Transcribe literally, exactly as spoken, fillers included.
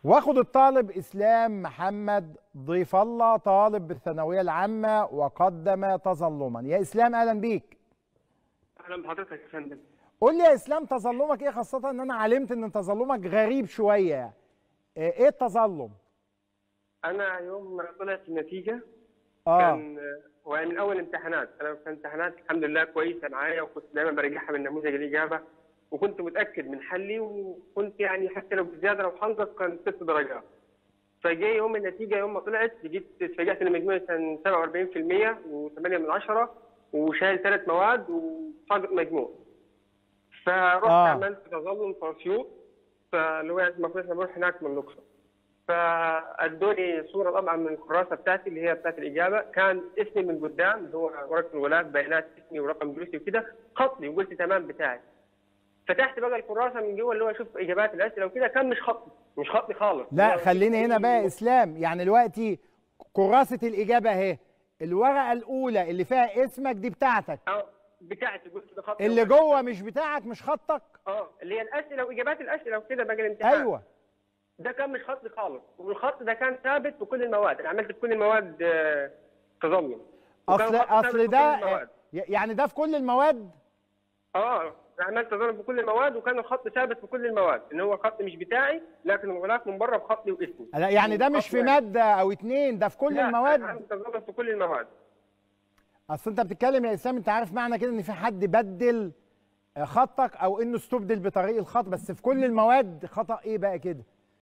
واخد الطالب اسلام محمد ضيف الله، طالب بالثانويه العامه وقدم تظلما. يا اسلام اهلا بيك. اهلا بحضرتك يا فندم. قول لي يا اسلام تظلمك ايه، خاصه ان انا علمت ان تظلمك غريب شويه يعني. ايه التظلم؟ انا يوم ما طلعت النتيجه اه كان ومن اول امتحانات، انا في امتحانات الحمد لله كويسه معايا، وكنت دايما برجعها من نموذج الاجابه، وكنت متاكد من حلي، وكنت يعني حتى لو بزياده لو حنقص كان ست درجات. فجاي يوم النتيجه يوم ما طلعت جيت اتفاجئت ان مجموعي كان سبعة وأربعين بالمية وثمانية من عشرة وشايل ثلاث مواد وفاقد مجموع. فرحت آه. عملت تظلم في اسيوط، فاللي هو المفروض احنا بنروح هناك من الاقصر. فادوني صوره طبعا من الكراسه بتاعتي اللي هي بتاعت الاجابه، كان اسمي من قدام اللي هو ورقه الولاء بيانات اسمي ورقم جلوسي وكده خطي، وقلت تمام بتاعي. فتحت بقى الكراسه من جوه اللي هو اشوف اجابات الاسئله وكده، كان مش خطي، مش خطي خالص. لا خليني هنا بقى يا اسلام، يعني دلوقتي كراسه الاجابه اهي، الورقه الاولى اللي فيها اسمك دي بتاعتك. اه بتاعتي، قلت ده خطي. اللي جوه مش بتاعك، مش خطك. اه اللي هي الاسئله واجابات الاسئله وكده بقى الامتحان. ايوه ده كان مش خطي خالص، والخط ده كان ثابت في كل المواد، انا عملت في كل المواد آه تظلم. اصل اصل ده يعني ده في كل المواد. اه عملت تظلم في كل المواد، وكان الخط ثابت في كل المواد، ان هو خط مش بتاعي لكن الغلاف من بره بخطي واسمي. لا يعني ده مش في ماده او اتنين، ده في كل لا المواد. لا عملت تظلم في كل المواد. اصل انت بتتكلم يا اسلام، انت عارف معنى كده ان في حد بدل خطك او انه استبدل بطريق الخط، بس في كل المواد خطأ ايه بقى كده؟